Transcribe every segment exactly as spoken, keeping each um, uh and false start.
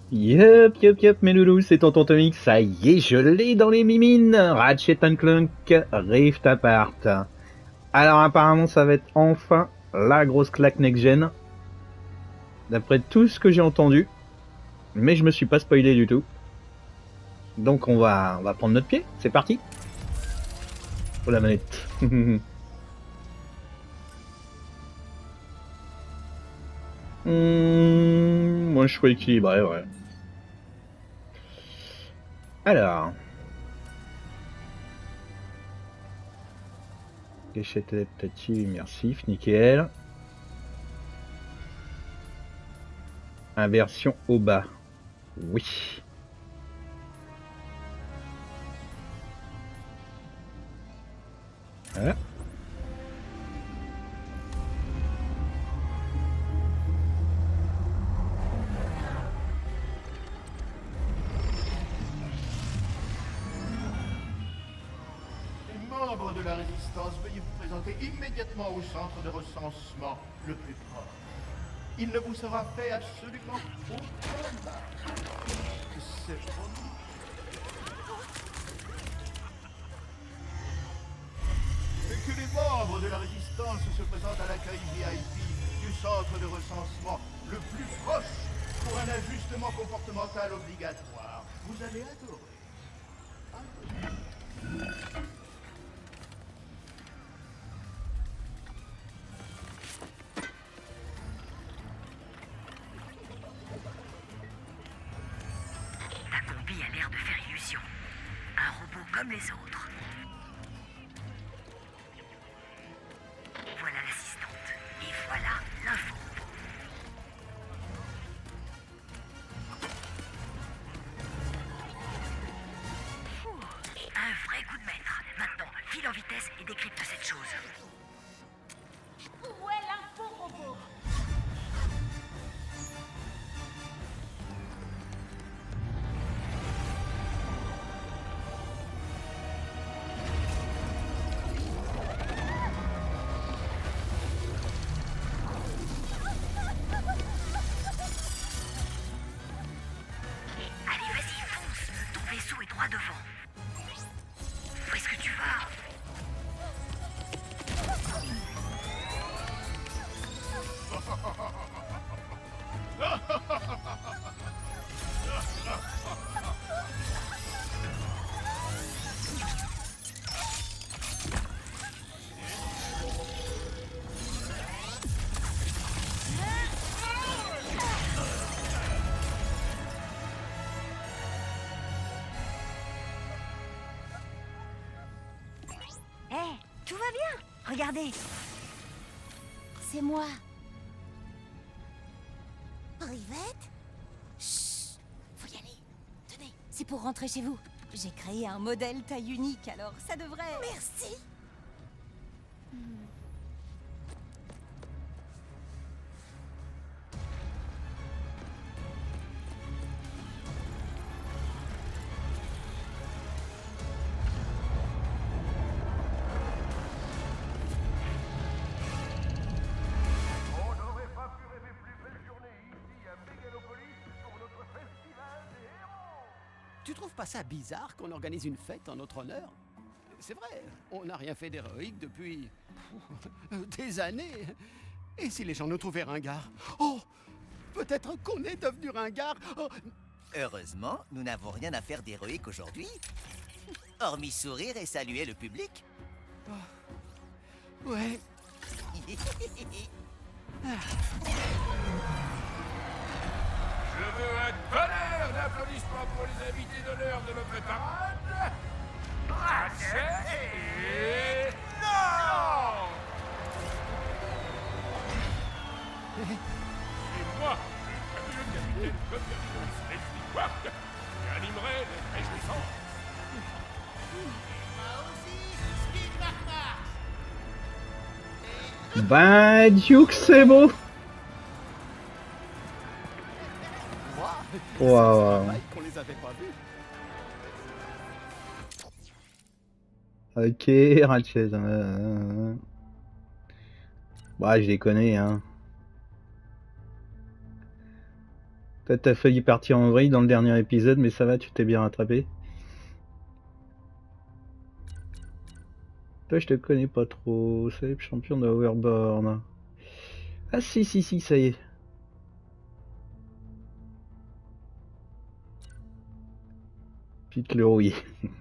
Yup, yup, yup, mes loulous, c'est Tonton Tomix, ça y est, je l'ai dans les mimines. Ratchet and Clank Rift Apart. Alors apparemment ça va être enfin la grosse claque next-gen, d'après tout ce que j'ai entendu, mais je me suis pas spoilé du tout. Donc on va, on va prendre notre pied, c'est parti. Oh la manette. Mmh, moi je suis équilibré, ouais. Alors. Gâchette adaptative immersif, nickel. Inversion au bas. Oui. Voilà. Membres de la résistance, veuillez vous présenter immédiatement au centre de recensement le plus proche. Il ne vous sera fait absolument aucun mal. C'est promis. Et que les membres de la résistance se présentent à l'accueil V I P du centre de recensement le plus proche pour un ajustement comportemental obligatoire. Vous allez adorer. Adorer. Comme les autres. Voilà l'assistante. Et voilà l'info. Un vrai coup de maître. Maintenant, file en vitesse et décrypte cette chose. Où est l'info robot? Tout va bien. Regardez. C'est moi. Rivette? Chut. Faut y aller. Tenez, c'est pour rentrer chez vous. J'ai créé un modèle taille unique, alors ça devrait... Merci. Hmm. Tu trouves pas ça bizarre qu'on organise une fête en notre honneur? C'est vrai, on n'a rien fait d'héroïque depuis... des années. Et si les gens nous trouvaient ringards? Oh! Peut-être qu'on est devenu ringards. Oh. Heureusement, nous n'avons rien à faire d'héroïque aujourd'hui. Hormis sourire et saluer le public. Oh. Ouais. Ah. Je veux un tonnerre d'applaudissements pour les invités d'honneur de notre parade. Ratchet et... Non! C'est moi, le fabuleux capitaine Coppernicus Leslie Quark, qui animerai les réjouissances. Moi aussi, Speed Mark Mark. Bah, Duke, c'est beau. Wow. Wow. Qu'on les avait pas vus. Ok, Ratchet. Euh... Bah, je les connais, hein. T'as t'as failli partir en vrille dans le dernier épisode, mais ça va, tu t'es bien rattrapé. Toi, je te connais pas trop. C'est champion de Overborn. Ah si, si, si, ça y est. Pete le rouillé.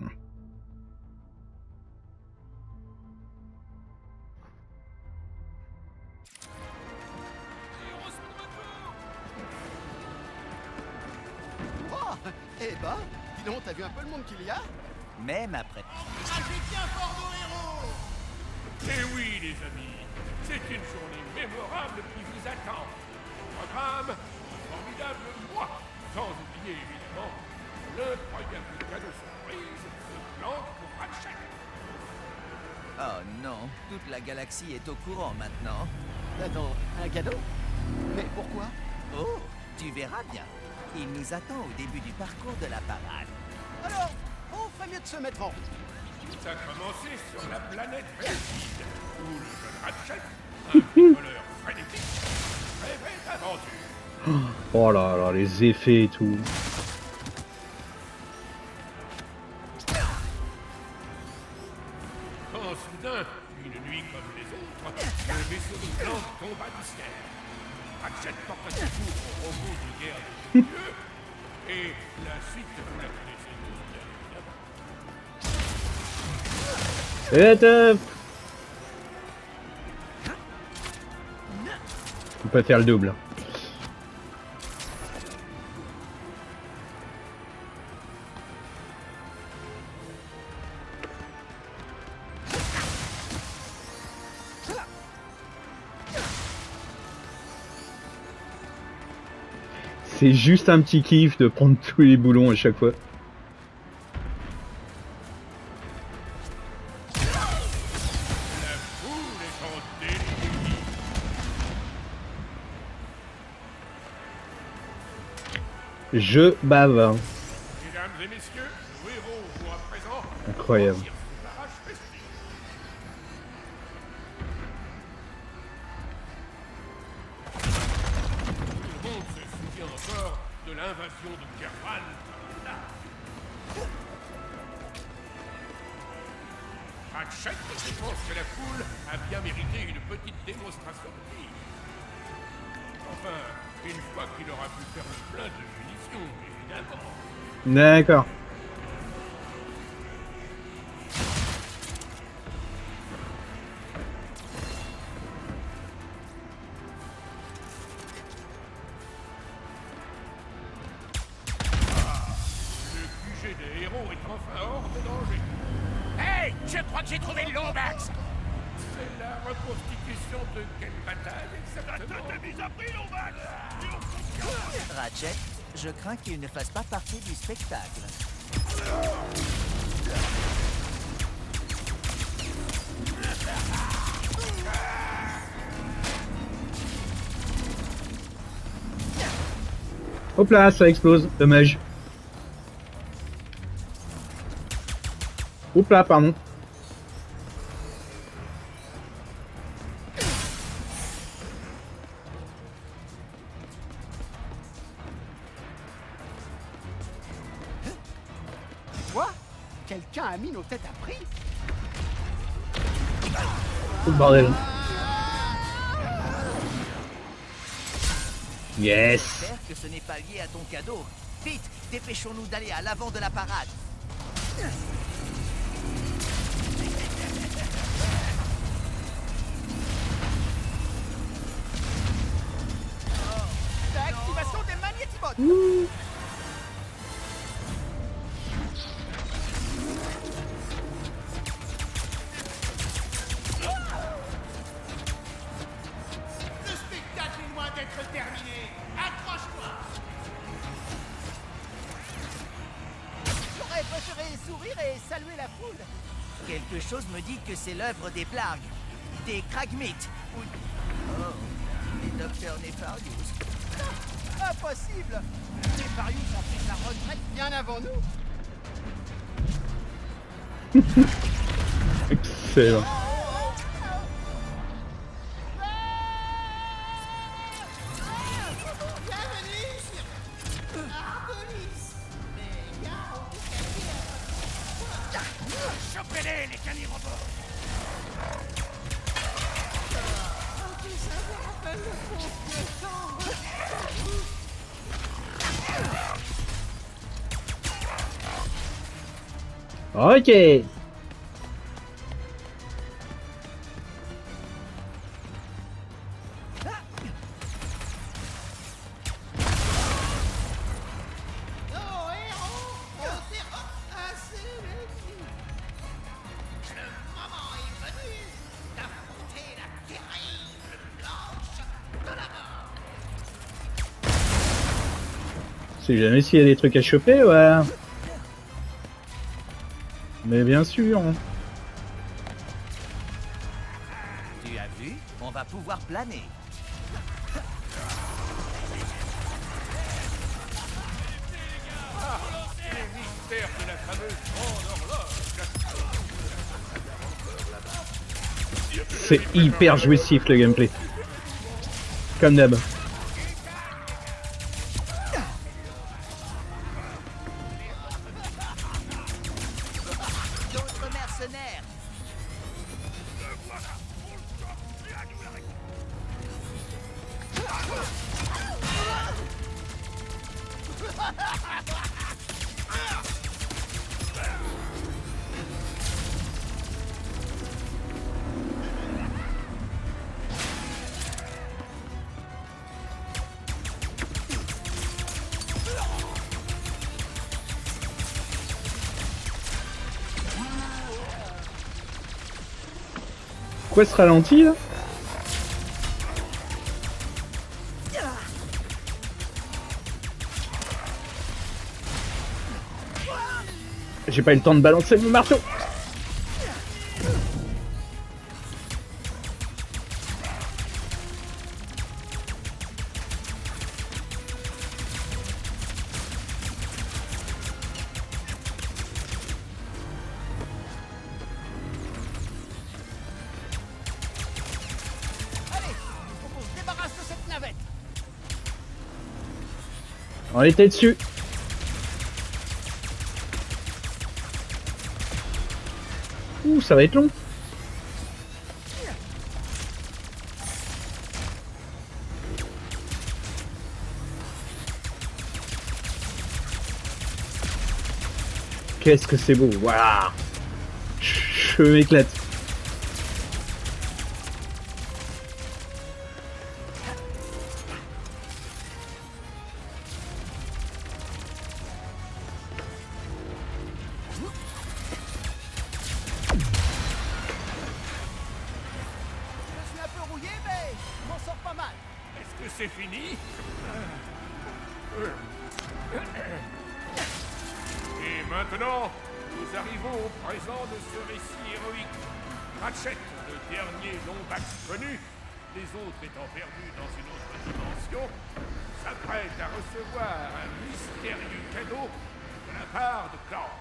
Eh ben, dis donc, t'as vu un peu le monde qu'il y a? Même après. Encouragez bien fort nos héros. Eh oui, les amis, c'est une journée mémorable qui vous attend. Programme, formidable mois, sans oublier évidemment l'incroyable cadeau surprise de plan pour Ratchet. Oh non, toute la galaxie est au courant maintenant. Attends, un cadeau? Mais pourquoi? Oh, tu verras bien. Il nous attend au début du parcours de la parade. Alors, on ferait mieux de se mettre en route. Ça a commencé sur la planète Velcide, où le jeune Ratchet, un bricoleur frénétique, rêvait d'aventure. Oh là là, les effets et tout. Quand soudain, une nuit comme les autres, le vaisseau de Blanc tomba du ciel. Ratchet porta toujours au robot de guerre de Dieu, et la suite, vous la connaissez tous, bien évidemment. Et top. On peut faire le double. C'est juste un petit kiff de prendre tous les boulons à chaque fois. La foule est en délire. Je bave. Mesdames et messieurs, nos héros vont à présent Incroyable. franchir ce barrage festif. Tout le monde se souvient encore de l'invasion de Kerval par là. Ratchet, je pense que la foule a bien mérité une petite démonstration de tir. Enfin, une fois qu'il aura pu faire le plein de munitions, évidemment. D'accord. Le Q G des héros est enfin hors de danger. Hey, je crois que j'ai trouvé le Lombax. C'est la reconstitution de quelle bataille exactement? La tête est mise à prix, Lombax. Ratchet, je crains qu'il ne fasse pas partie du spectacle. Hop là, ça explose. Dommage. Hop là, pardon. Quoi? Quelqu'un a mis nos têtes à prix? Oh, bordel. Yes. J'espère que ce n'est pas lié à ton cadeau. Vite, dépêchons-nous d'aller à l'avant de la parade. Activation des magnétimotes. Le spectacle est loin d'être terminé. Accroche-toi. J'aurais préféré sourire et saluer la foule. Quelque chose me dit que c'est l'œuvre des Blargs, des Kragmites, ou... Oh, des docteurs Nefarius. Impossible. Nefarius a pris sa retraite bien avant nous. Excellent. Ok. C'est jamais s'il y a des trucs à choper, ouais. Mais bien sûr. Tu as vu? On va pouvoir planer. Ah, les mystères de la fameuse grande horloge. C'est hyper jouissif le gameplay. Comme d'hab. D'autres mercenaires. Pourquoi ce ralenti là? J'ai pas eu le temps de balancer mon marteau. Allez, faut qu'on se débarrasse de cette navette. On était dessus. Ouh, ça va être long. Qu'est-ce que c'est beau, waouh. Je m'éclate. Je suis un peu rouillé, mais je m'en sors pas mal. Est-ce que c'est fini? Et maintenant, nous arrivons au présent de ce récit héroïque. Ratchet, le dernier Lombax connu, les autres étant perdus dans une autre dimension, s'apprête à recevoir un mystérieux cadeau de la part de Clank.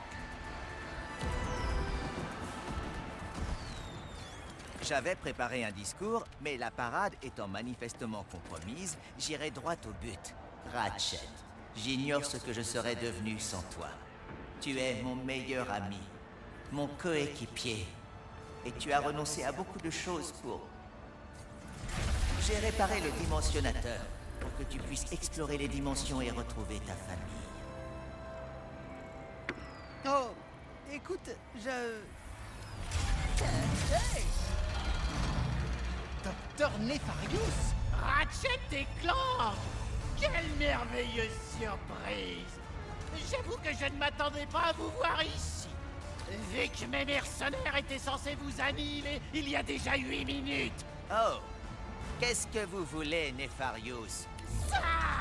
J'avais préparé un discours, mais la parade étant manifestement compromise, j'irai droit au but. Ratchet, j'ignore ce que je serais devenu sans toi. Tu es mon meilleur ami, mon coéquipier, et tu as renoncé à beaucoup de choses pour... J'ai réparé le dimensionnateur pour que tu puisses explorer les dimensions et retrouver ta famille. Oh, écoute, je... Hey! Docteur Nefarius! Ratchet et Clank! Quelle merveilleuse surprise! J'avoue que je ne m'attendais pas à vous voir ici. Vu que mes mercenaires étaient censés vous annihiler il y a déjà huit minutes. Oh! Qu'est-ce que vous voulez, Nefarius? Ça!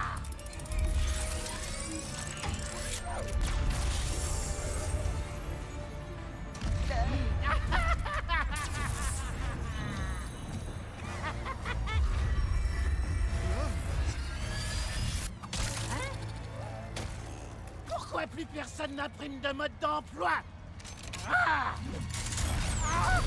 Pourquoi plus personne n'imprime de mode d'emploi? Ah! Ah!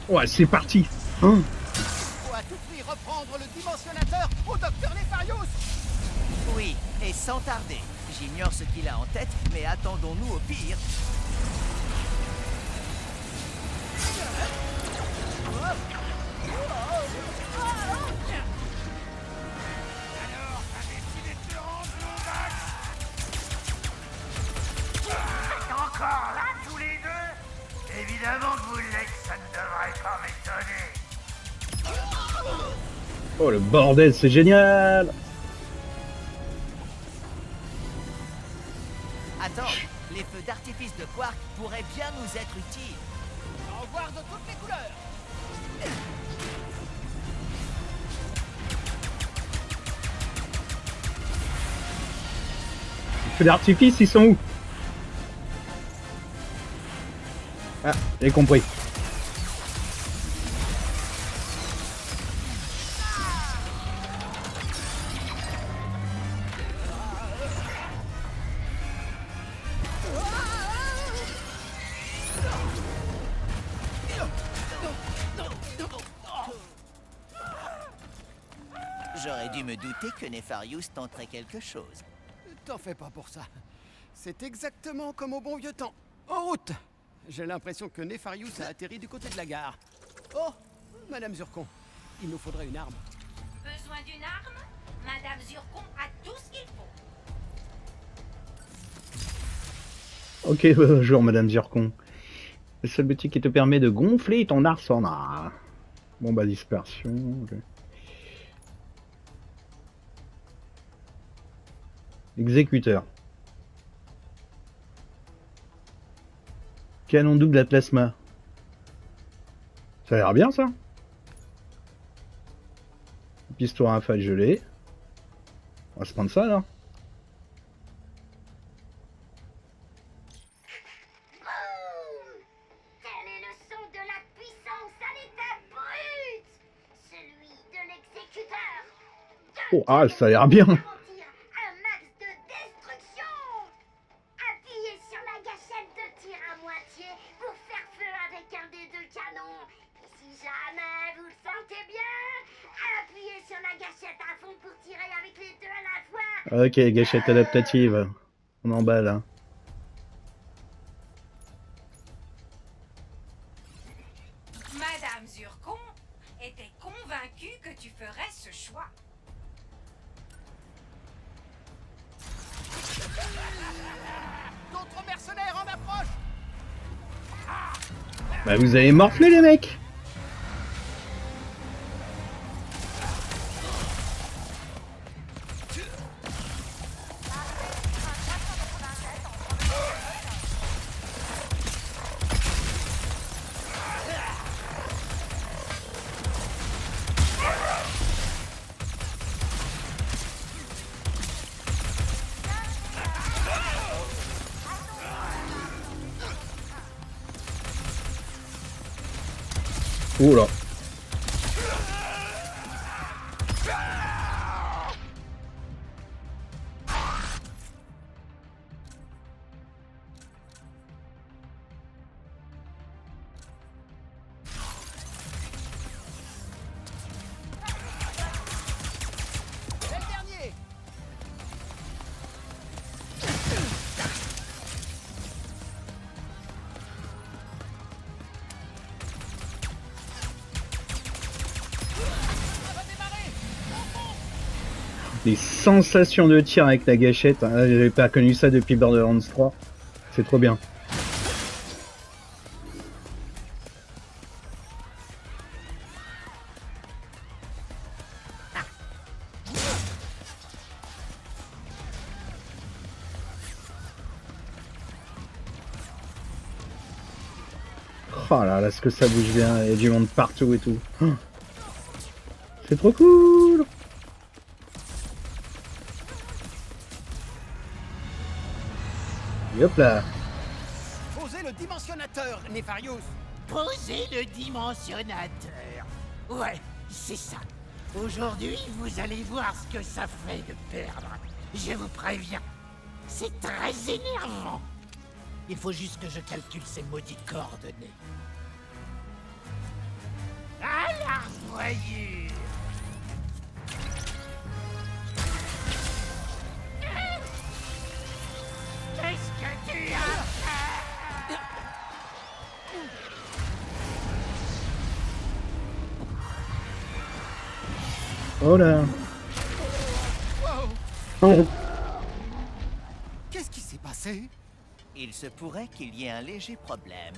Ouais, c'est parti. Hein? Il faut à tout prix reprendre le dimensionnateur au docteur Nefarious. Oui, et sans tarder. J'ignore ce qu'il a en tête, mais attendons-nous au pire. Alors, t'as décidé de te rendre au max? Vous êtes encore là, tous les deux? Évidemment que vous l'êtes, ça ne devrait pas m'étonner. Oh le bordel, c'est génial. Attends, les feux d'artifice de Quark pourraient bien nous être utiles. Au revoir de toutes les couleurs. Les feux d'artifice, ils sont où? Ah, j'ai compris. J'aurais dû me douter que Nefarious tenterait quelque chose. T'en fais pas pour ça. C'est exactement comme au bon vieux temps. En route. J'ai l'impression que Nefarious a atterri du côté de la gare. Oh, Madame Zurkon, il nous faudrait une arme. Besoin d'une arme? Madame Zurkon a tout ce qu'il faut. Ok, bonjour Madame Zurkon. Le seul boutique qui te permet de gonfler ton arsenal. Bon bah dispersion. Okay. Exécuteur. Canon double à plasma. Ça a l'air bien ça. Piston rafale gelé. On va se prendre ça là. Quel est le son de la puissance à l'état brut? Celui de l'exécuteur. Oh ah ça a l'air bien. Un max de destruction. Appuyez sur la gâchette de tir à moitié pour faire feu avec un des deux canons. Et si jamais vous le sentez bien, appuyez sur la gâchette à fond pour tirer avec les deux à la fois. Ok, gâchette adaptative. On emballe. Hein. Madame Zurkon était convaincue que tu ferais ce choix. D'autres mercenaires en approche. Bah vous avez morflé les mecs. Oula. C'est le dernier. Des sensations de tir avec la gâchette, hein. J'avais pas connu ça depuis Borderlands trois. C'est trop bien. Oh là là, ce que ça bouge bien, il y a du monde partout et tout. Oh. C'est trop cool. Et hop là. Posez le dimensionnateur, Nefarious. Posez le dimensionnateur. Ouais, c'est ça. Aujourd'hui, vous allez voir ce que ça fait de perdre. Je vous préviens. C'est très énervant. Il faut juste que je calcule ces maudites coordonnées. la revoyure. Qu'est-ce que tu as fait? Oh là. Wow. Oh. Qu'est-ce qui s'est passé? Il se pourrait qu'il y ait un léger problème.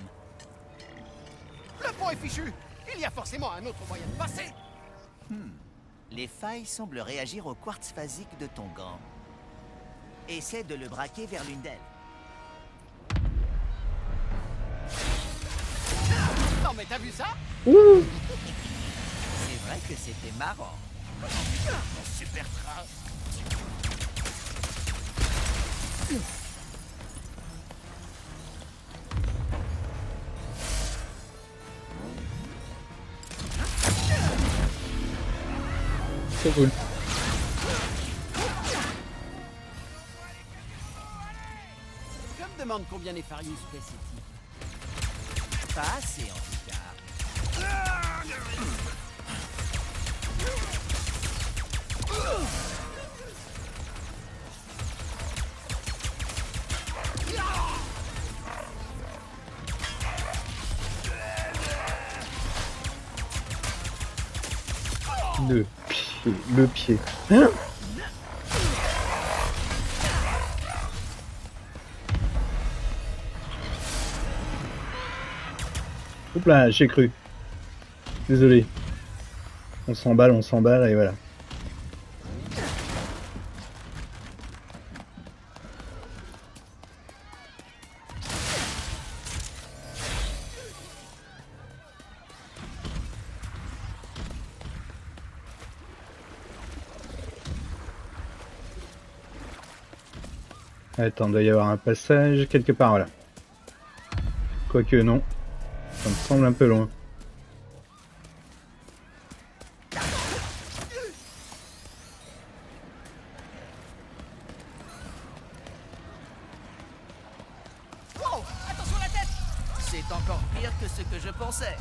Le pont est fichu. Il y a forcément un autre moyen de passer. Hmm. Les failles semblent réagir au quartz phasique de ton gant. Essaie de le braquer vers l'une d'elles. Non mais t'as vu ça? Ouh. C'est vrai que c'était marrant. Mon super train. C'est cool. Je me demande combien Nefarius paie ces types. Pas assez en tout cas. Le pied, le pied. Hein? Oups là, j'ai cru. Désolé. On s'emballe, on s'emballe et voilà. Attends, il doit y avoir un passage quelque part là. Quoique non. Ça me semble un peu loin. Wow, attention la tête! C'est encore pire que ce que je pensais.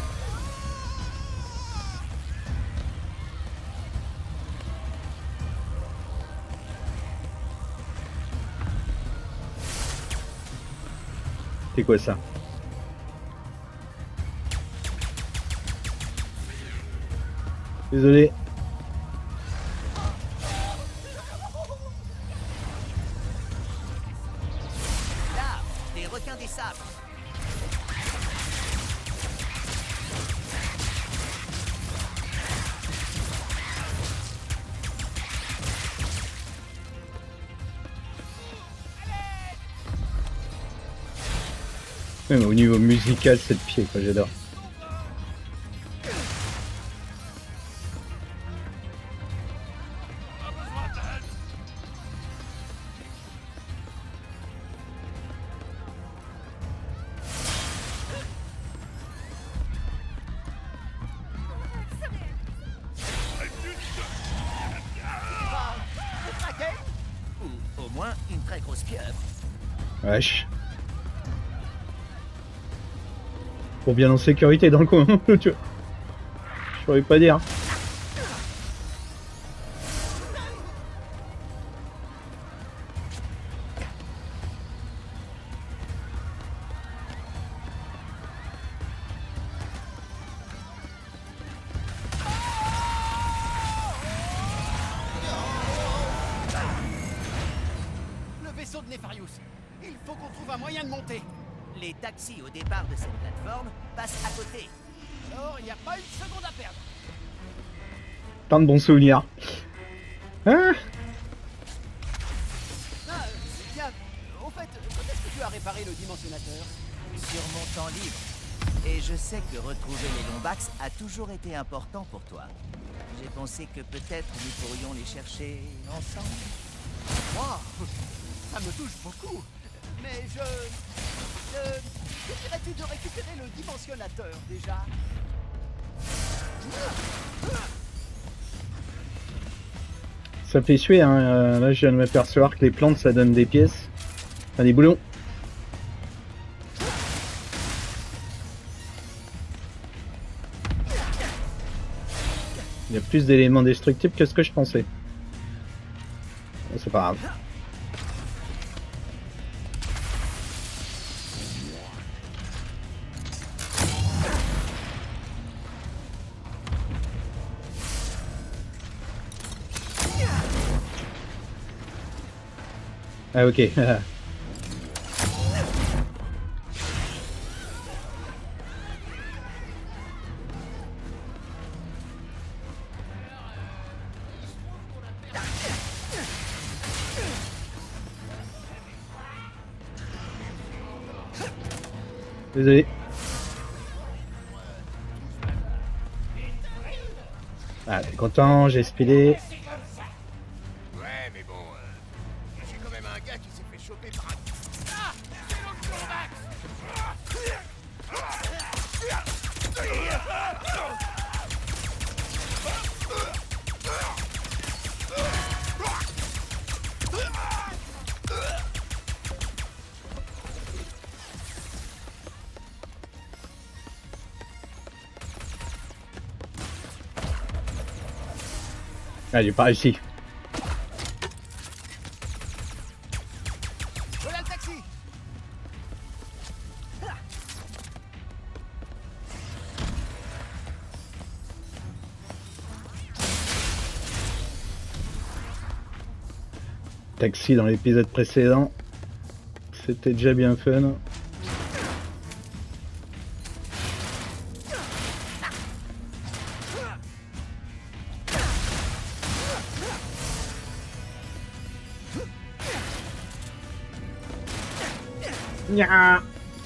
C'est quoi ça? Désolé. Là, des requins des sables. Même au niveau musical, c'est de pied, quoi, j'adore. Ou au moins une très grosse pieuvre. Wesh. Pour bien en sécurité dans le coin, tu vois. Je pourrais pas dire. Le vaisseau de Nefarius. Il faut qu'on trouve un moyen de monter. Les taxis au départ de cette plateforme passent à côté. Alors, il n'y a pas une seconde à perdre. Plein de bons souvenirs. Hein? Ah, euh, tiens, au fait, quand est-ce que tu as réparé le dimensionnateur? Sur mon temps libre. Et je sais que retrouver les Lombax a toujours été important pour toi. J'ai pensé que peut-être nous pourrions les chercher ensemble. Wow, ça me touche beaucoup. Mais je... je... Que dirais-tu de récupérer le dimensionnateur, déjà? Ça fait suer, hein. Euh, là je viens de m'apercevoir que les plantes ça donne des pièces. Enfin des boulons. Il y a plus d'éléments destructibles que ce que je pensais. Bon, c'est pas grave. Ah ok. Désolé. Ah, t'es content, j'ai spilé. Ouais, mais bon, euh, j'ai quand même un gars qui s'est fait choper par un... Ah, c'est l'autre Corvax. Ah, j'ai pas réussi. Voilà le taxi. Taxi dans l'épisode précédent. C'était déjà bien fun. Nya.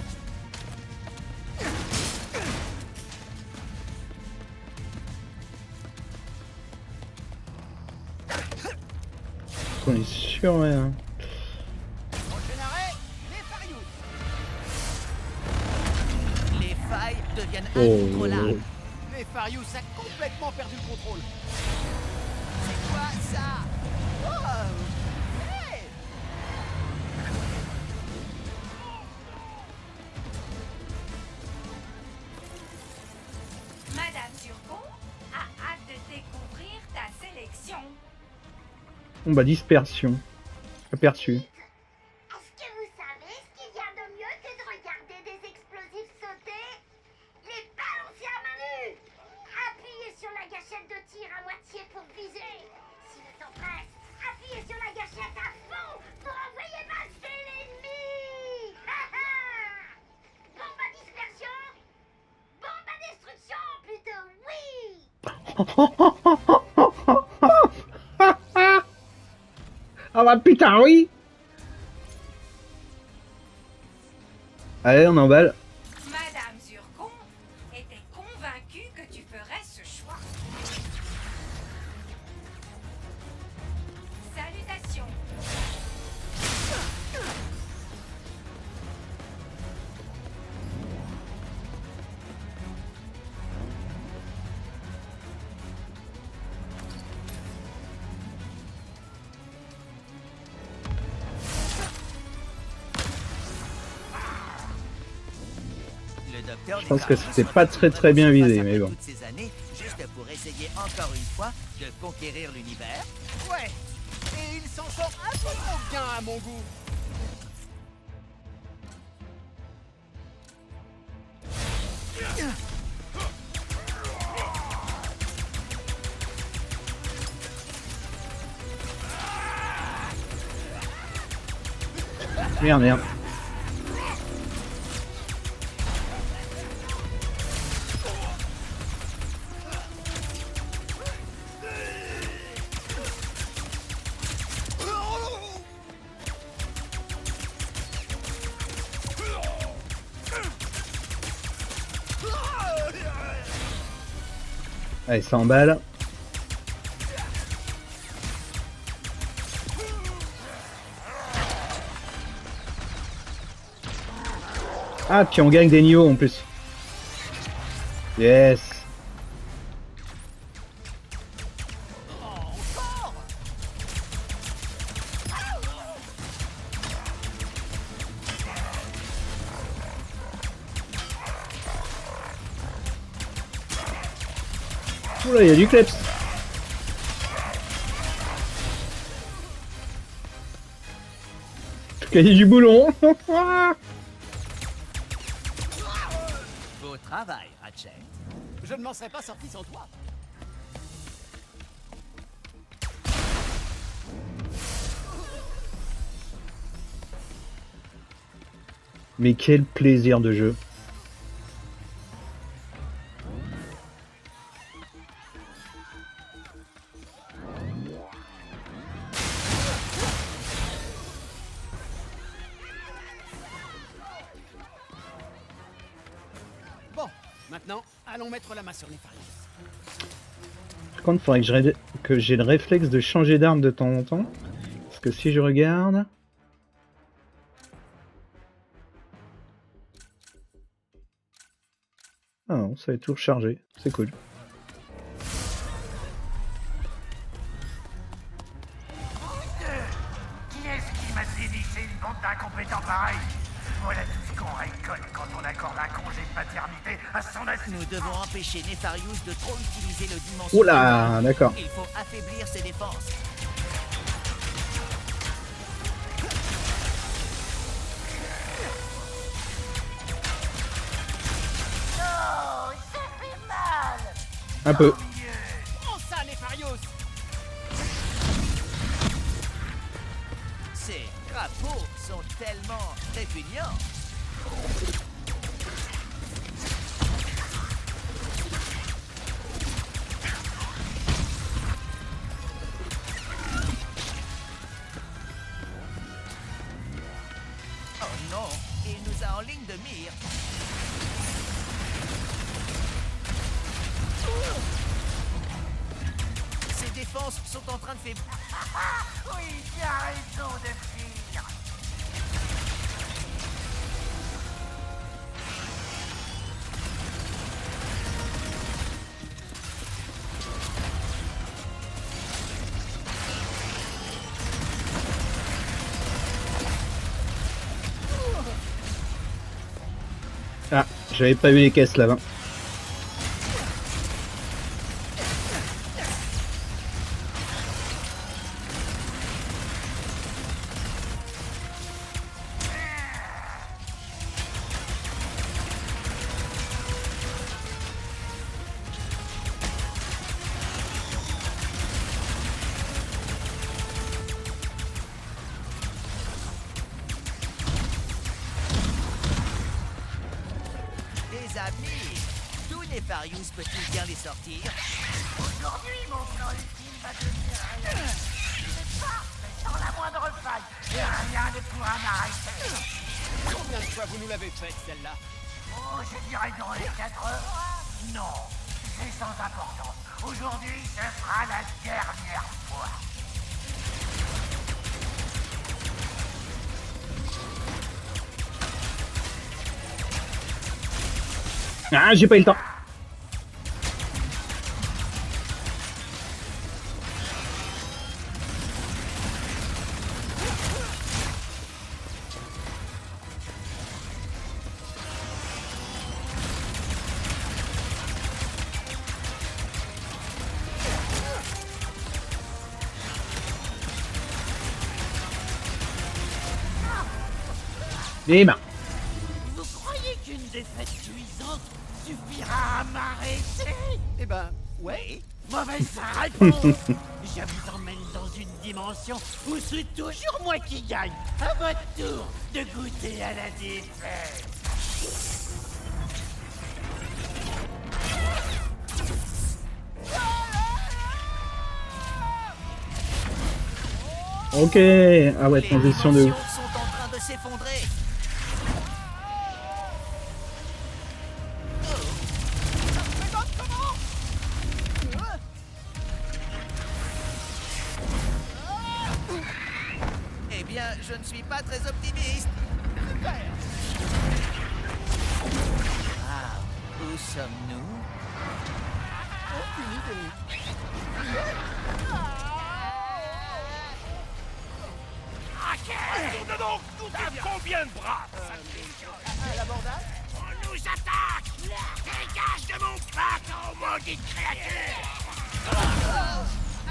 On est sûr, ouais. Hein. Prochain arrêt, les Farious. Les failles deviennent Oh. incontrôlables. Les Farious a complètement perdu le contrôle. C'est quoi ça? Oh. Hey. Madame Turcon a hâte de découvrir ta sélection. Bon bah dispersion. Aperçu. Est-ce que vous savez ce qu'il y a de mieux que de regarder des explosifs sauter? Les balancer à main nue. Appuyez sur la gâchette de tir à moitié pour viser. Si le temps presse, appuyez sur la gâchette à fond pour envoyer passer l'ennemi. Bombe à dispersion. Bombe à destruction, plutôt, oui. Ah bah putain oui. Allez, on emballe. Madame Zurkon était convaincue que tu ferais ce choix. Salutations. Je pense que c'était pas très très bien visé, mais bon. Toutes ces années, juste pour essayer encore une fois de conquérir l'univers. Ouais. Et il s'en sort un peu trop bien à mon goût. Merde, merde. Allez, cent balles. Ah, puis on gagne des niveaux en plus. Yes. Oula, il y a du kleps. Cahier du boulon. Beau travail, Ratchet. Je ne m'en serais pas sorti sans toi. Mais quel plaisir de jeu. Bon, maintenant, allons mettre la main sur les Nefarious. Par contre, il faudrait que je ré- que j'ai le réflexe de changer d'arme de temps en temps. Parce que si je regarde... Ah non, ça va être tout rechargé. C'est cool. Qui est-ce qui m'a déniché une bande d'incompétents pareils? Voilà tout ce qu'on récolte quand on accorde un congé de paternité à son assistant. Nous devons empêcher Nefarious de trop utiliser le dimension. Oh là, d'accord. Il faut affaiblir ses défenses. Oh, ça fait mal. Un peu. Prends ça, Nefarious! Ces crapauds sont tellement répugnants. Oh non, il nous a en ligne de mire. Ses défenses sont en train de faiblir. Oui, tu as raison de fuir. Ah, j'avais pas vu les caisses là-bas. Des amis, d'où Nefarious peut-il bien les sortir? Aujourd'hui, mon plan ultime va devenir réel. C'est parfait, sans la moindre faille. Et rien ne pourra m'arrêter. Combien de fois vous nous l'avez faite, celle-là? Oh, je dirais dans les quatre heures. Non, c'est sans importance. Aujourd'hui, ce sera la dernière fois. Ah, j'ai pas eu le temps. Et ben. Vous croyez qu'une défaite cuisante suffira à m'arrêter? Eh ben, ouais. Mauvaise réponse. Je vous emmène dans une dimension où c'est toujours moi qui gagne. À votre tour de goûter à la défaite. Ok. Ah ouais, transition de Les ouf. dimensions sont en train de s'effondrer. Eh bien, je ne suis pas très optimiste. Ah, où sommes-nous? Tourne donc, tout est bien. Combien de bras? À l'abordage? On nous attaque. Dégage de mon bateau, maudite créature. Ah,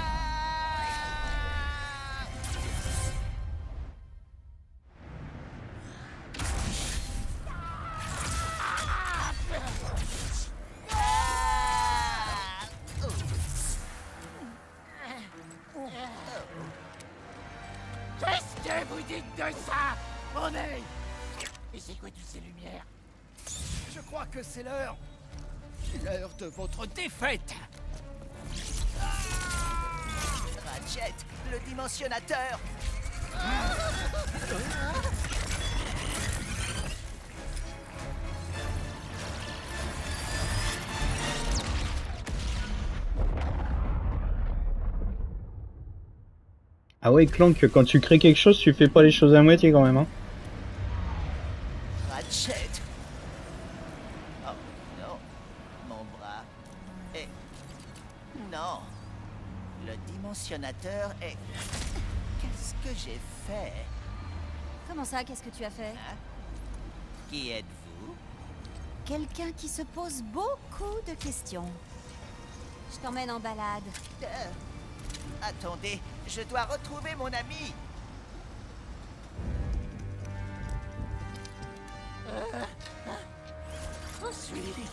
que vous dites de ça? On est... Et c'est quoi toutes ces lumières? Je crois que c'est l'heure. L'heure de votre défaite. Ratchet, le dimensionnateur. Ah ouais, Clank, quand tu crées quelque chose, tu fais pas les choses à moitié quand même, hein. Ratchet. Oh non, mon bras est... Non. Le dimensionnateur est... Qu'est-ce que j'ai fait? Comment ça, qu'est-ce que tu as fait? Hein? Qui êtes-vous? Quelqu'un qui se pose beaucoup de questions. Je t'emmène en balade. Euh, Attendez, je dois retrouver mon ami. Où suis-je?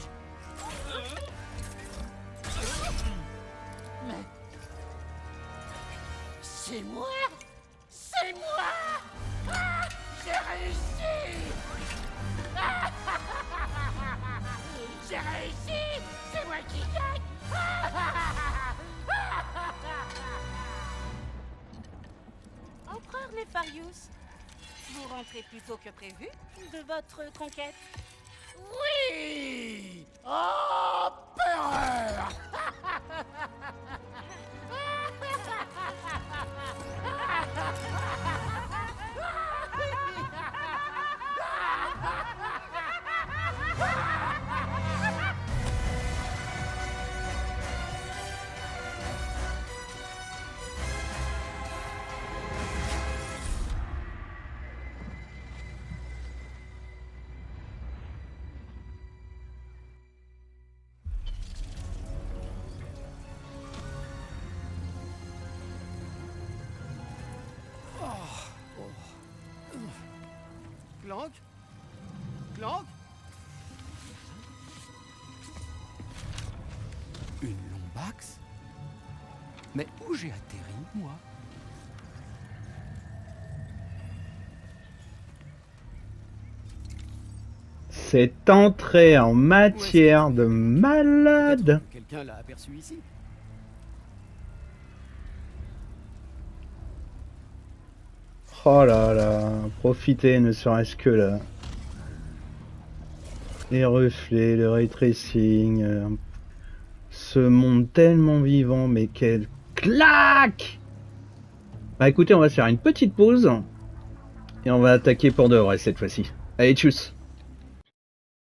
Mais... C'est moi? C'est moi! Ah, j'ai réussi! Ah, j'ai réussi! C'est moi qui gagne! Empereur Nefarius, vous rentrez plus tôt que prévu de votre conquête? Oui! Empereur! Clank? Clank? Une Lombax? Mais où j'ai atterri, moi? Cette entrée en matière de malade. Quelqu'un l'a aperçu ici? Oh là là, profitez ne serait-ce que là. Les reflets, le ray tracing, euh, ce monde tellement vivant, mais quelle claque! Bah écoutez, on va se faire une petite pause et on va attaquer pour de vrai cette fois-ci. Allez, tchuss!